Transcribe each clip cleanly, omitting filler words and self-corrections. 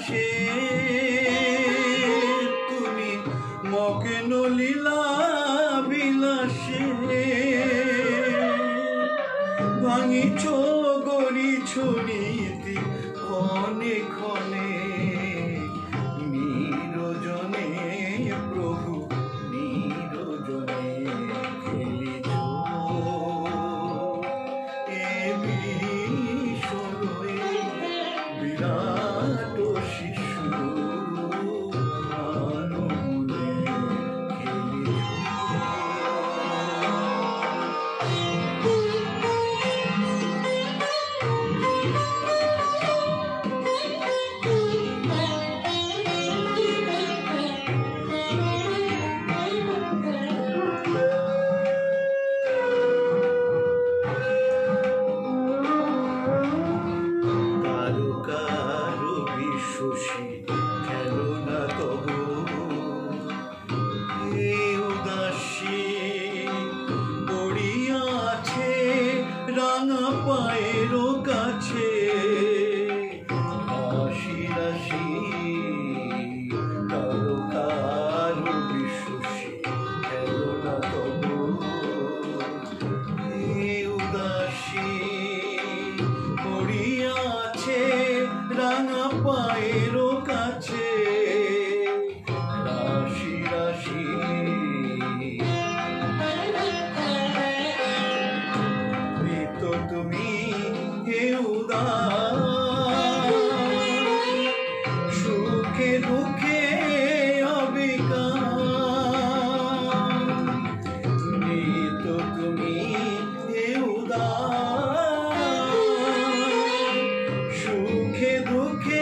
আকাশে তুমি মগ্ন লীলা বিলাসে ভাঙিছ গড়িছ নীতি ক্ষণে ক্ষণে নিরজনে প্রভু নিরজনে খেলিছ এ বিশ্বলয়ে বিরাট শিশু আনন্দে খেলিছ। শশী খেলো না তবু এই উদাসী পড়িয়াছে রাঙা পায়ের কাছে রাশি রাশি তারকার বিশ্বসী খেলো না তবু এই উদাসী পড়িয়াছে রাঙা পায়ের কাছে রাশি রাশি নিত তুমি হে উদাস সুখে দুঃখে অবিকার নিত তুমি হে উদাস সুখে দুঃখে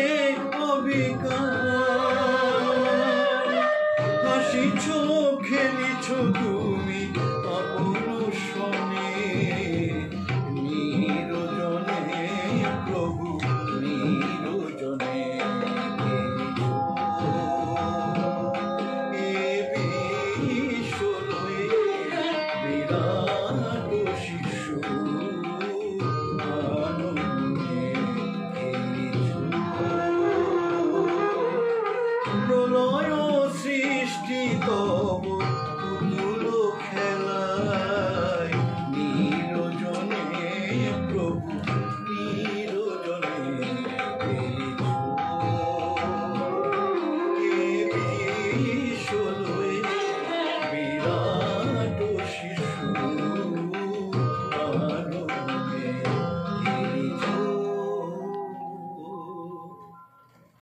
অবিকার হাসিছ খেলিছ তুমি আপন শনে নিরজনে প্রভু নিরজনে খেলিছ এ বিশ্বলয়ে বিরাট শিশু আনন্দে খেলিছ। প্রলয় সৃষ্টি তব পুতুল খেলা